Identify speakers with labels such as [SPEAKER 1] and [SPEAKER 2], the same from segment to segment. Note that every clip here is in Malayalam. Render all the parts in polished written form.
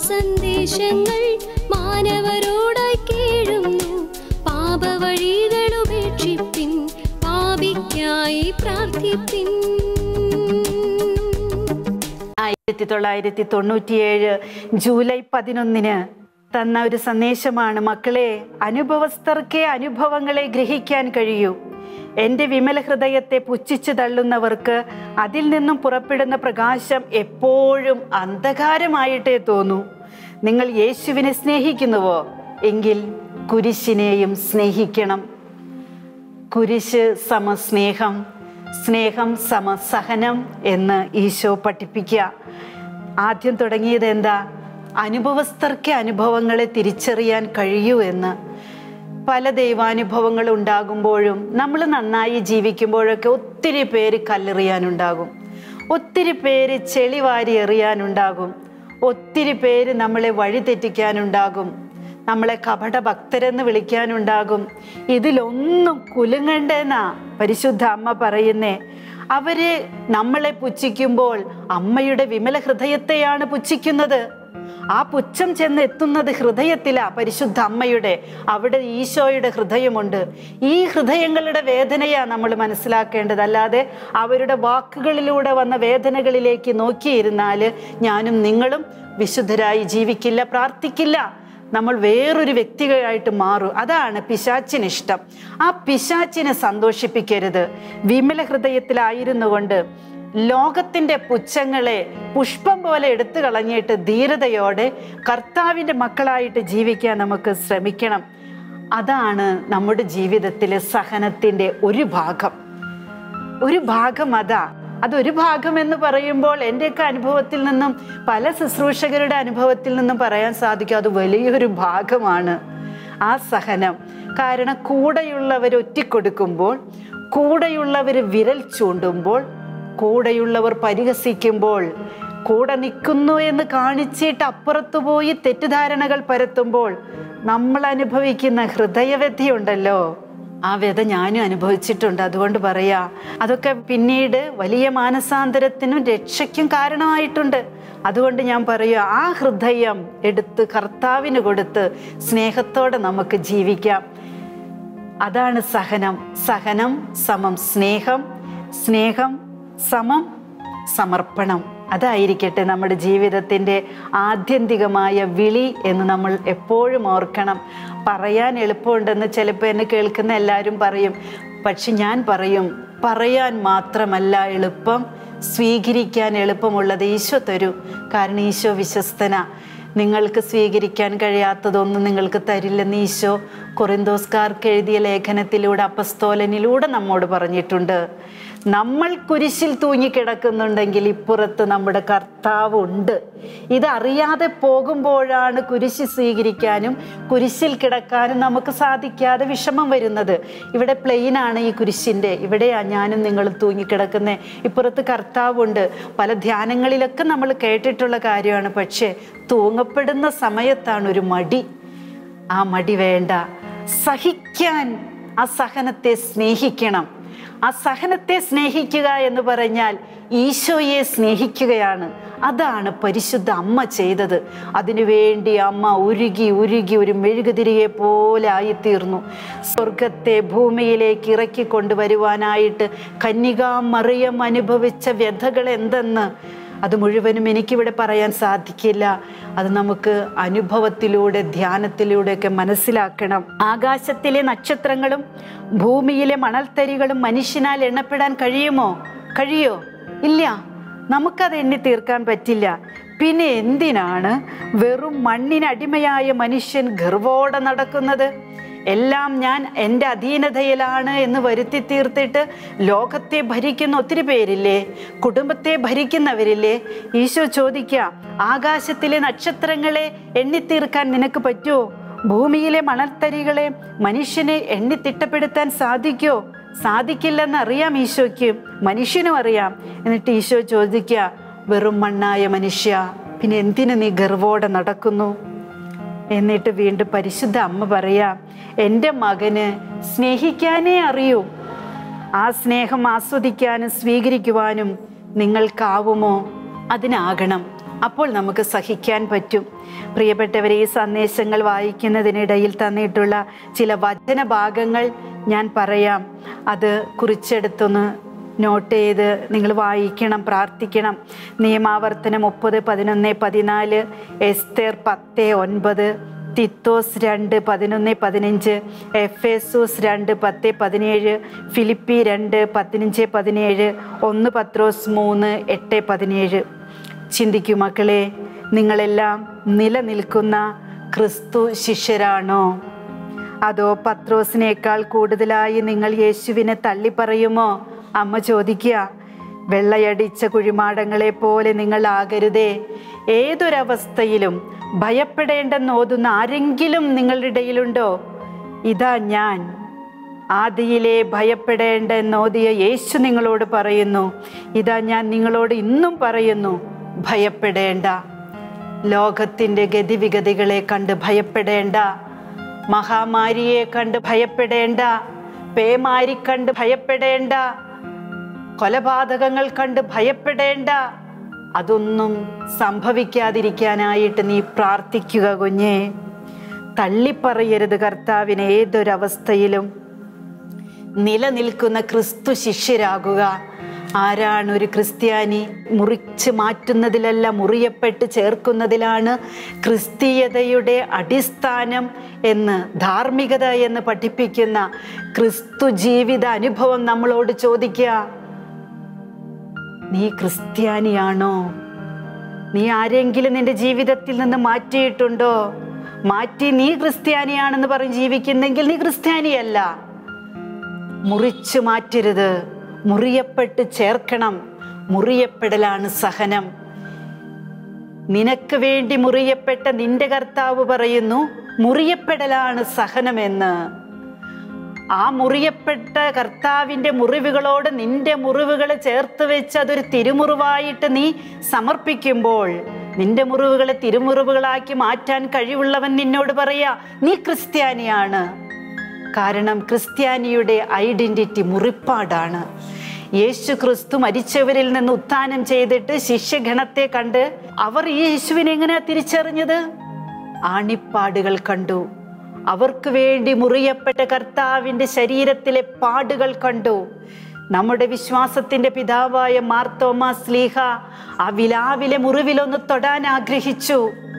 [SPEAKER 1] സന്ദേശങ്ങൾ മാനവരോടായി കേഴുന്നു. പാപവഴികളുപേക്ഷിപ്പിൻ, പാപിക്കായി പ്രാർത്ഥിപ്പിൻ.
[SPEAKER 2] 1997 ജൂലൈ 11 തന്ന ഒരു സന്ദേശമാണ്. മക്കളെ, അനുഭവസ്ഥർക്കേ അനുഭവങ്ങളെ ഗ്രഹിക്കാൻ കഴിയൂ. എൻ്റെ വിമല ഹൃദയത്തെ പുച്ഛിച്ചു തള്ളുന്നവർക്ക് അതിൽ നിന്നും പുറപ്പെടുന്ന പ്രകാശം എപ്പോഴും അന്ധകാരമായിട്ടേ തോന്നൂ. നിങ്ങൾ യേശുവിനെ സ്നേഹിക്കുന്നുവോ? എങ്കിൽ കുരിശിനെയും സ്നേഹിക്കണം. കുരിശ് സമ സ്നേഹം, സ്നേഹം സമ സഹനം എന്ന് ഈശോ പഠിപ്പിക്കുക. ആദ്യം തുടങ്ങിയത് എന്താ? അനുഭവസ്ഥർക്ക് അനുഭവങ്ങളെ തിരിച്ചറിയാൻ കഴിയൂ എന്ന്. പല ദൈവാനുഭവങ്ങൾ ഉണ്ടാകുമ്പോഴും നമ്മൾ നന്നായി ജീവിക്കുമ്പോഴൊക്കെ ഒത്തിരി പേര് കല്ലെറിയാനുണ്ടാകും, ഒത്തിരി പേര് ചെളി വാരി എറിയാനുണ്ടാകും, ഒത്തിരി പേര് നമ്മളെ വഴിതെറ്റിക്കാനുണ്ടാകും, നമ്മളെ കപട ഭക്തരെന്ന് വിളിക്കാനുണ്ടാകും. ഇതിലൊന്നും കുലുങ്ങണ്ടെന്നാ പരിശുദ്ധ അമ്മ പറയുന്നേ. അവര് നമ്മളെ പുച്ഛിക്കുമ്പോൾ അമ്മയുടെ വിമല ഹൃദയത്തെയാണ് പുച്ഛിക്കുന്നത്. ആ പുച്ഛം ചെന്ന് എത്തുന്നത് ഹൃദയത്തിലാ, പരിശുദ്ധ അമ്മയുടെ. അവിടെ ഈശോയുടെ ഹൃദയമുണ്ട്. ഈ ഹൃദയങ്ങളുടെ വേദനയാ നമ്മൾ മനസ്സിലാക്കേണ്ടത്. അല്ലാതെ അവരുടെ വാക്കുകളിലൂടെ വന്ന വേദനകളിലേക്ക് നോക്കിയിരുന്നാൽ ഞാനും നിങ്ങളും വിശുദ്ധരായി ജീവിക്കില്ല, പ്രാർത്ഥിക്കില്ല. നമ്മൾ വേറൊരു വ്യക്തികളായിട്ട് മാറും. അതാണ് പിശാചിന് ഇഷ്ടം. ആ പിശാചിനെ സന്തോഷിപ്പിക്കരുത്. വിമല ഹൃദയത്തിലായിരുന്നു കൊണ്ട് ലോകത്തിൻ്റെ പുച്ഛങ്ങളെ പുഷ്പം പോലെ എടുത്തു കളഞ്ഞിട്ട് ധീരതയോടെ കർത്താവിൻ്റെ മക്കളായിട്ട് ജീവിക്കാൻ നമുക്ക് ശ്രമിക്കണം. അതാണ് നമ്മുടെ ജീവിതത്തിലെ സഹനത്തിൻ്റെ ഒരു ഭാഗം. അതൊരു ഭാഗം എന്ന് പറയുമ്പോൾ എൻ്റെയൊക്കെ അനുഭവത്തിൽ നിന്നും പല ശുശ്രൂഷകരുടെ അനുഭവത്തിൽ നിന്നും പറയാൻ സാധിക്കും, അത് വലിയൊരു ഭാഗമാണ് ആ സഹനം. കാരണം കൂടെയുള്ളവർ ഒറ്റിക്കൊടുക്കുമ്പോൾ, കൂടെയുള്ളവർ വിരൽ ചൂണ്ടുമ്പോൾ, കൂടെയുള്ളവർ പരിഹസിക്കുമ്പോൾ, കൂടെ നിൽക്കുന്നു എന്ന് കാണിച്ചിട്ട് അപ്പുറത്തു പോയി തെറ്റിദ്ധാരണകൾ പരത്തുമ്പോൾ നമ്മൾ അനുഭവിക്കുന്ന ഹൃദയവ്യഥയുണ്ടല്ലോ, ആ വ്യഥ ഞാനും അനുഭവിച്ചിട്ടുണ്ട്. അതുകൊണ്ട് പറയാ, അതൊക്കെ പിന്നീട് വലിയ മാനസാന്തരത്തിനും രക്ഷയ്ക്കും കാരണമായിട്ടുണ്ട്. അതുകൊണ്ട് ഞാൻ പറയുക, ആ ഹൃദയം എടുത്ത് കർത്താവിന് കൊടുത്ത് സ്നേഹത്തോടെ നമുക്ക് ജീവിക്കാം. അതാണ് സഹനം. സഹനം സമം സ്നേഹം, സ്നേഹം സമം സമർപ്പണം. അതായിരിക്കട്ടെ നമ്മുടെ ജീവിതത്തിൻ്റെ ആത്യന്തികമായ വിളി എന്ന് നമ്മൾ എപ്പോഴും ഓർക്കണം. പറയാൻ എളുപ്പമുണ്ടെന്ന് ചിലപ്പോൾ എന്നെ കേൾക്കുന്ന എല്ലാവരും പറയും. പക്ഷെ ഞാൻ പറയും, പറയാൻ മാത്രമല്ല എളുപ്പം, സ്വീകരിക്കാൻ എളുപ്പമുള്ളത് ഈശോ തരൂ. കാരണം ഈശോ വിശ്വസ്തനാ. നിങ്ങൾക്ക് സ്വീകരിക്കാൻ കഴിയാത്തതൊന്നും നിങ്ങൾക്ക് തരില്ലെന്ന് ഈശോ കൊറിന്തോസ്കാർക്ക് എഴുതിയ ലേഖനത്തിലൂടെ, അപ്പസ്തോലനിലൂടെ നമ്മോട് പറഞ്ഞിട്ടുണ്ട്. നമ്മൾ കുരിശിൽ തൂങ്ങിക്കിടക്കുന്നുണ്ടെങ്കിൽ ഇപ്പുറത്ത് നമ്മുടെ കർത്താവ് ഉണ്ട്. ഇതറിയാതെ പോകുമ്പോഴാണ് കുരിശ് സ്വീകരിക്കാനും കുരിശിൽ കിടക്കാനും നമുക്ക് സാധിക്കാതെ വിഷമം വരുന്നത്. ഇവിടെ പ്ലെയിനാണ് ഈ കുരിശിൻ്റെ, ഇവിടെയാണ് ഞാനും നിങ്ങളും തൂങ്ങിക്കിടക്കുന്നത്. ഇപ്പുറത്ത് കർത്താവുണ്ട്. പല ധ്യാനങ്ങളിലൊക്കെ നമ്മൾ കേട്ടിട്ടുള്ള കാര്യമാണ്. പക്ഷേ തൂങ്ങപ്പെടുന്ന സമയത്താണ് ഒരു മടി. ആ മടി വേണ്ട. സഹിക്കാൻ, ആ സഹനത്തെ സ്നേഹിക്കണം. ആ സഹനത്തെ സ്നേഹിക്കുക എന്ന് പറഞ്ഞാൽ ഈശോയെ സ്നേഹിക്കുകയാണ്. അതാണ് പരിശുദ്ധ അമ്മ ചെയ്തത്. അതിനുവേണ്ടി അമ്മ ഉരുകി ഉരുകി ഒരു മെഴുകുതിരിയെ പോലെ ആയിത്തീർന്നു. സ്വർഗത്തെ ഭൂമിയിലേക്ക് ഇറക്കി കൊണ്ടുവരുവാനായിട്ട് കന്യകാ മറിയം അനുഭവിച്ച വ്യഥകൾ എന്തെന്ന് അത് മുഴുവനും എനിക്കിവിടെ പറയാൻ സാധിക്കില്ല. അത് നമുക്ക് അനുഭവത്തിലൂടെ ധ്യാനത്തിലൂടെയൊക്കെ മനസ്സിലാക്കണം. ആകാശത്തിലെ നക്ഷത്രങ്ങളും ഭൂമിയിലെ മണൽത്തരികളും മനുഷ്യനാൽ എണ്ണപ്പെടാൻ കഴിയോ? ഇല്ല, നമുക്കത് എണ്ണി തീർക്കാൻ പറ്റില്ല. പിന്നെ എന്തിനാണ് വെറും മണ്ണിനടിമയായ മനുഷ്യൻ ഗർവോടെ നടക്കുന്നത്? എല്ലാം ഞാൻ എൻ്റെ അധീനതയിലാണ് എന്ന് വരുത്തി തീർത്തിട്ട് ലോകത്തെ ഭരിക്കുന്ന ഒത്തിരി പേരില്ലേ, കുടുംബത്തെ ഭരിക്കുന്നവരില്ലേ? ഈശോ ചോദിക്കുക, ആകാശത്തിലെ നക്ഷത്രങ്ങളെ എണ്ണിത്തീർക്കാൻ നിനക്ക് പറ്റുമോ? ഭൂമിയിലെ മണൽത്തരികളെ മനുഷ്യനെ എണ്ണിത്തിട്ടപ്പെടുത്താൻ സാധിക്കോ? സാധിക്കില്ലെന്നറിയാം ഈശോയ്ക്ക്, മനുഷ്യനും അറിയാം. എന്നിട്ട് ഈശോ ചോദിക്കുക, വെറും മണ്ണായ മനുഷ്യ, പിന്നെ എന്തിനു നീ ഗർവോടെ നടക്കുന്നു? എന്നിട്ട് വീണ്ടും പരിശുദ്ധ അമ്മ പറയാ, എൻ്റെ മകന് സ്നേഹിക്കാനേ അറിയൂ. ആ സ്നേഹം ആസ്വദിക്കാനും സ്വീകരിക്കുവാനും നിങ്ങൾക്കാവുമോ? അതിനാകണം അപ്പോൾ നമുക്ക് സഹിക്കാൻ പറ്റും. പ്രിയപ്പെട്ടവരെ, ഈ സന്ദേശങ്ങൾ വായിക്കുന്നതിനിടയിൽ തന്നിട്ടുള്ള ചില വചനഭാഗങ്ങൾ ഞാൻ പറയാം. അത് കുറിച്ചെടുത്തൊന്ന് നോട്ട് ചെയ്ത് നിങ്ങൾ വായിക്കണം, പ്രാർത്ഥിക്കണം. നിയമാവർത്തനം 30:11-14, എസ്തേർ 10:9, തിത്തോസ് 2:11-15, എഫേസൂസ് 2:10-17, ഫിലിപ്പി 2:15-17, 1 പത്രോസ് 3:8-17. ചിന്തിക്കൂ മക്കളെ, നിങ്ങളെല്ലാം നിലനിൽക്കുന്ന ക്രിസ്തു ശിഷ്യരാണോ? അതോ പത്രോസിനേക്കാൾ കൂടുതലായി നിങ്ങൾ യേശുവിനെ തള്ളിപ്പറയുമോ? അമ്മ ചോദിക്കുക. വെള്ളയടിച്ച കുഴിമാടങ്ങളെ പോലെ നിങ്ങൾ ആകരുതേ. ഏതൊരവസ്ഥയിലും ഭയപ്പെടേണ്ടെന്ന് ഓതുന്ന ആരെങ്കിലും നിങ്ങളുടെ ഇടയിലുണ്ടോ? ഇതാ ഞാൻ ആദിയിലെ ഭയപ്പെടേണ്ടെന്നോദിയ യേശു നിങ്ങളോട് പറയുന്നു. ഇതാ ഞാൻ നിങ്ങളോട് ഇന്നും പറയുന്നു, ഭയപ്പെടേണ്ട. ലോകത്തിൻ്റെ ഗതിവിഗതികളെ കണ്ട് ഭയപ്പെടേണ്ട. മഹാമാരിയെ കണ്ട് ഭയപ്പെടേണ്ട. പേമാരി കണ്ട് ഭയപ്പെടേണ്ട. കൊലപാതകങ്ങൾ കണ്ട് ഭയപ്പെടേണ്ട. അതൊന്നും സംഭവിക്കാതിരിക്കാനായിട്ട് നീ പ്രാർത്ഥിക്കുക കുഞ്ഞേ. തള്ളിപ്പറയരുത് കർത്താവിനെ. ഏതൊരവസ്ഥയിലും നിലനിൽക്കുന്ന ക്രിസ്തു ശിഷ്യരാകുക. ആരാണ് ഒരു ക്രിസ്ത്യാനി? മുറിച്ച് മാറ്റുന്നതിലല്ല, മുറിയപ്പെട്ട് ചേർക്കുന്നതിലാണ് ക്രിസ്തീയതയുടെ അടിസ്ഥാനം എന്ന്, ധാർമ്മികത എന്ന് പഠിപ്പിക്കുന്ന ക്രിസ്തു ജീവിത അനുഭവം നമ്മളോട് ചോദിക്കുക. നീ ക്രിസ്ത്യാനിയാണോ? നീ ആരെങ്കിലും നിന്റെ ജീവിതത്തിൽ നിന്ന് മാറ്റിയിട്ടുണ്ടോ? മാറ്റി നീ ക്രിസ്ത്യാനിയാണെന്ന് പറഞ്ഞ് ജീവിക്കുന്നെങ്കിൽ നീ ക്രിസ്ത്യാനിയല്ല. മുറിച്ചു മാറ്റരുത്, മുറിയപ്പെട്ട് ചേർക്കണം. മുറിയപ്പെടലാണ് സഹനം. നിനക്ക് വേണ്ടി മുറിയപ്പെട്ട നിന്റെ കർത്താവ് പറയുന്നു, മുറിയപ്പെടലാണ് സഹനമെന്ന്. ആ മുറിയപ്പെട്ട കർത്താവിൻ്റെ മുറിവുകളോട് നിന്റെ മുറിവുകളെ ചേർത്ത് വെച്ച് അതൊരു തിരുമുറിവായിട്ട് നീ സമർപ്പിക്കുമ്പോൾ, നിന്റെ മുറിവുകളെ തിരുമുറിവുകളാക്കി മാറ്റാൻ കഴിവുള്ളവൻ നിന്നോട് പറയാ, നീ ക്രിസ്ത്യാനിയാണ്. കാരണം ക്രിസ്ത്യാനിയുടെ ഐഡന്റിറ്റി മുറിപ്പാടാണ്. യേശു ക്രിസ്തു മരിച്ചവരിൽ നിന്ന് ഉത്ഥാനം ചെയ്തിട്ട് ശിഷ്യഗണത്തെ കണ്ട് അവർ ഈ യേശുവിനെ എങ്ങനെയാ തിരിച്ചറിഞ്ഞത്? ആണിപ്പാടുകൾ കണ്ടു. അവർക്ക് വേണ്ടി മുറിയപ്പെട്ട കർത്താവിൻ്റെ ശരീരത്തിലെ പാടുകൾ കണ്ടു. നമ്മുടെ വിശ്വാസത്തിൻ്റെ പിതാവായ മാർത്തോമാ ശ്ലീഹ ആ വിലാവിലെ മുറിവിലൊന്ന് തൊടാൻ ആഗ്രഹിച്ചു.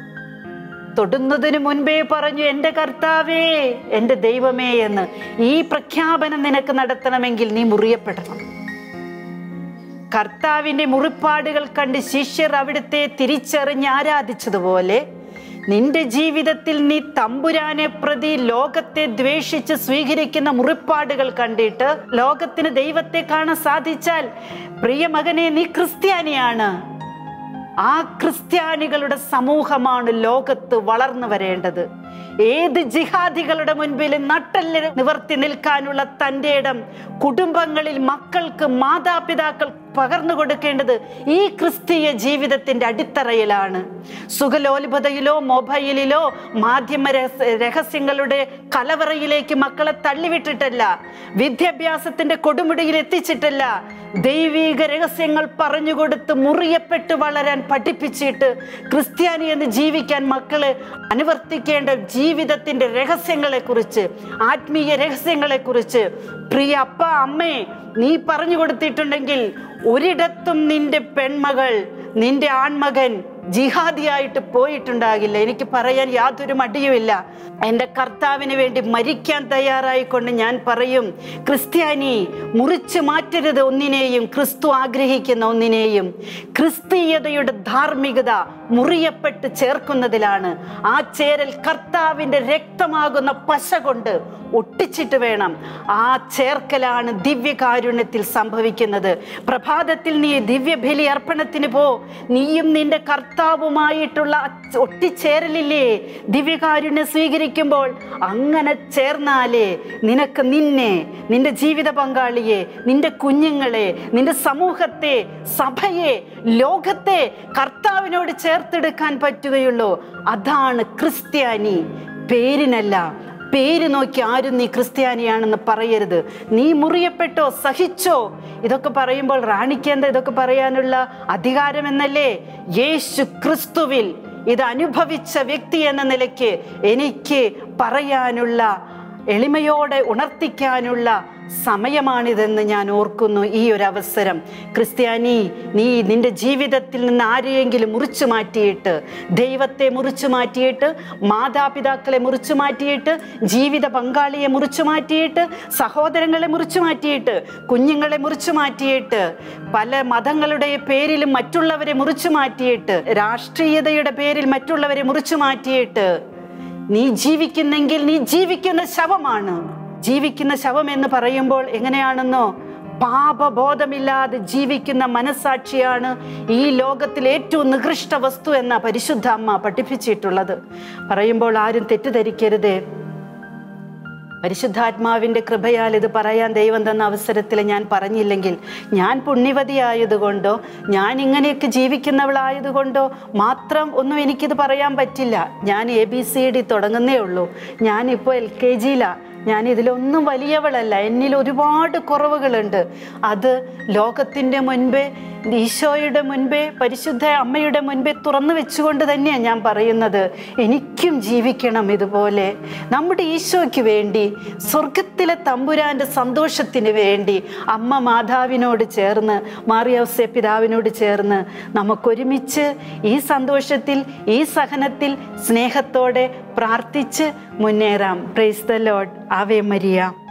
[SPEAKER 2] തൊടുന്നതിന് മുൻപേ പറഞ്ഞു, എൻ്റെ കർത്താവേ, എൻ്റെ ദൈവമേ എന്ന്. ഈ പ്രഖ്യാപനം നിനക്ക് നടത്തണമെങ്കിൽ നീ മുറിയപ്പെടണം. കർത്താവിൻ്റെ മുറിപ്പാടുകൾ കണ്ട് ശിഷ്യർ അവിടുത്തെ തിരിച്ചറിഞ്ഞ് ആരാധിച്ചതുപോലെ നിന്റെ ജീവിതത്തിൽ നീ തമ്പുരാനെ പ്രതി ലോകത്തെ ദ്വേഷിച്ച് സ്വീകരിക്കുന്ന മുറിപ്പാടുകൾ കണ്ടിട്ട് ലോകത്തിന് ദൈവത്തെ കാണാൻ സാധിച്ചാൽ, പ്രിയ മകനെ, നീ ക്രിസ്ത്യാനിയാണ്. ആ ക്രിസ്ത്യാനികളുടെ സമൂഹമാണ് ലോകത്ത് വളർന്നു വരേണ്ടത്. ഏത് ജിഹാദികളുടെ മുൻപിലും നട്ടെല്ല് നിവർത്തി നിൽക്കാനുള്ള തൻ്റെ ഇടം കുടുംബങ്ങളിൽ മക്കൾക്ക് മാതാപിതാക്കൾ പകർന്നു കൊടുക്കേണ്ടത് ഈ ക്രിസ്തീയ ജീവിതത്തിൻ്റെ അടിത്തറയിലാണ്. സുഖലോലുപതയിലോ മൊബൈലിലോ മാധ്യമ രഹസ്യങ്ങളുടെ കലവറയിലേക്ക് മക്കളെ തള്ളിവിട്ടിട്ടല്ല, വിദ്യാഭ്യാസത്തിൻ്റെ കൊടുമുടിയിൽ എത്തിച്ചിട്ടല്ല, ദൈവിക രഹസ്യങ്ങൾ പറഞ്ഞുകൊടുത്ത് മുറിയപ്പെട്ട് വളരാൻ പഠിപ്പിച്ചിട്ട് ക്രിസ്ത്യാനി എന്ന് ജീവിക്കാൻ മക്കള് അനുവർത്തിക്കേണ്ട ജീവിതത്തിൻ്റെ രഹസ്യങ്ങളെക്കുറിച്ച്, ആത്മീയ രഹസ്യങ്ങളെക്കുറിച്ച് പ്രിയ അപ്പ അമ്മേ നീ പറഞ്ഞു കൊടുത്തിട്ടുണ്ടെങ്കിൽ ഒരിടത്തും നിന്റെ പെൺമകൾ, നിന്റെ ആൺമകൻ ജിഹാദിയായിട്ട് പോയിട്ടുണ്ടാകില്ല. എനിക്ക് പറയാൻ യാതൊരു മടിയുമില്ല. എൻ്റെ കർത്താവിന് വേണ്ടി മരിക്കാൻ തയ്യാറായിക്കൊണ്ട് ഞാൻ പറയും, ക്രിസ്ത്യാനി, മുറിച്ചു മാറ്റരുത് ഒന്നിനെയും, ക്രിസ്തു ആഗ്രഹിക്കുന്ന ഒന്നിനെയും. ക്രിസ്തീയതയുടെ ധാർമ്മികത മുറിയപ്പെട്ട് ചേർക്കുന്നതിലാണ്. ആ ചേരൽ കർത്താവിൻ്റെ രക്തമാകുന്ന പശ കൊണ്ട് ഒട്ടിച്ചിട്ട് വേണം. ആ ചേർക്കലാണ് ദിവ്യകാരുണ്യത്തിൽ സംഭവിക്കുന്നത്. പ്രഭാതത്തിൽ നീ ദിവ്യബലി അർപ്പണത്തിന് പോ. നീയും നിന്റെ കർത്താവുമായിട്ടുള്ള ഒട്ടിച്ചേരലില്ലേ ദിവ്യകാരുണ്യം സ്വീകരിക്കുമ്പോൾ? അങ്ങനെ ചേർന്നാലേ നിനക്ക് നിന്നെ, നിന്റെ ജീവിത പങ്കാളിയെ, നിന്റെ കുഞ്ഞുങ്ങളെ, നിന്റെ സമൂഹത്തെ, സഭയെ, ലോകത്തെ കർത്താവിനോട് ചേർത്തെടുക്കാൻ പറ്റുകയുള്ളൂ. അതാണ് ക്രിസ്ത്യാനി. പേരിനല്ല, പേര് നോക്കി ആരും നീ ക്രിസ്ത്യാനിയാണെന്ന് പറയരുത്. നീ മുറിയപ്പെട്ടോ, സഹിച്ചോ, ഇതൊക്കെ പറയുമ്പോൾ റാണിക്കേണ്ട ഇതൊക്കെ പറയാനുള്ള അധികാരം എന്നല്ലേ? യേശു ക്രിസ്തുവിൽ ഇത് അനുഭവിച്ച വ്യക്തി എന്ന നിലയ്ക്ക് എനിക്ക് പറയാനുള്ള, എളിമയോടെ ഉണർത്തിക്കാനുള്ള സമയമാണിതെന്ന് ഞാൻ ഓർക്കുന്നു. ഈ ഒരു അവസരം ക്രിസ്ത്യാനി, നീ നിന്റെ ജീവിതത്തിൽ നിന്ന് ആരെയെങ്കിലും മുറിച്ചു മാറ്റിയിട്ട്, ദൈവത്തെ മുറിച്ചു മാറ്റിയിട്ട്, മാതാപിതാക്കളെ മുറിച്ചു മാറ്റിയിട്ട്, ജീവിത പങ്കാളിയെ മുറിച്ചു മാറ്റിയിട്ട്, സഹോദരങ്ങളെ മുറിച്ചു മാറ്റിയിട്ട്, കുഞ്ഞുങ്ങളെ മുറിച്ചു മാറ്റിയിട്ട്, പല മതങ്ങളുടെ പേരിലും മറ്റുള്ളവരെ മുറിച്ചു മാറ്റിയിട്ട്, രാഷ്ട്രീയതയുടെ പേരിൽ മറ്റുള്ളവരെ മുറിച്ചു മാറ്റിയിട്ട് നീ ജീവിക്കുന്നെങ്കിൽ നീ ജീവിക്കുന്ന ശവമാണ്. ജീവിക്കുന്ന ശവം എന്ന് പറയുമ്പോൾ എങ്ങനെയാണെന്നോ, പാപബോധമില്ലാതെ ജീവിക്കുന്ന മനസാക്ഷിയാണ് ഈ ലോകത്തിൽ ഏറ്റവും നികൃഷ്ട വസ്തു എന്ന പരിശുദ്ധ അമ്മ പഠിപ്പിച്ചിട്ടുള്ളത്. പറയുമ്പോൾ ആരും തെറ്റിദ്ധരിക്കരുതേ. പരിശുദ്ധാത്മാവിൻ്റെ കൃപയാൽ ഇത് പറയാൻ ദൈവം തന്ന അവസരത്തിൽ ഞാൻ പറഞ്ഞില്ലെങ്കിൽ, ഞാൻ പുണ്യവതിയായതുകൊണ്ടോ ഞാൻ ഇങ്ങനെയൊക്കെ ജീവിക്കുന്നവളായതുകൊണ്ടോ മാത്രം ഒന്നും എനിക്കിത് പറയാൻ പറ്റില്ല. ഞാൻ ABCD തുടങ്ങുന്നേ ഉള്ളൂ. ഞാനിപ്പോൾ LKGയിലാണ്. ഞാൻ ഇതിലൊന്നും വലിയവളല്ല. എന്നിൽ ഒരുപാട് കുറവുകളുണ്ട്. അത് ലോകത്തിൻ്റെ മുൻപേ, ഈശോയുടെ മുൻപേ, പരിശുദ്ധ അമ്മയുടെ മുൻപേ തുറന്നു വെച്ചുകൊണ്ട് തന്നെയാണ് ഞാൻ പറയുന്നത്. എനിക്കും ജീവിക്കണം ഇതുപോലെ. നമ്മുടെ ഈശോയ്ക്ക് വേണ്ടി, സ്വർഗത്തിലെ തമ്പുരാൻ്റെ സന്തോഷത്തിന് വേണ്ടി അമ്മ മാതാവിനോട് ചേർന്ന്, മാറിയൗസേ പിതാവിനോട് ചേർന്ന് നമുക്കൊരുമിച്ച് ഈ സന്തോഷത്തിൽ, ഈ സഹനത്തിൽ സ്നേഹത്തോടെ പ്രാർത്ഥിച്ച് മുന്നേറാം. Praise the Lord. ആവേ മരിയ.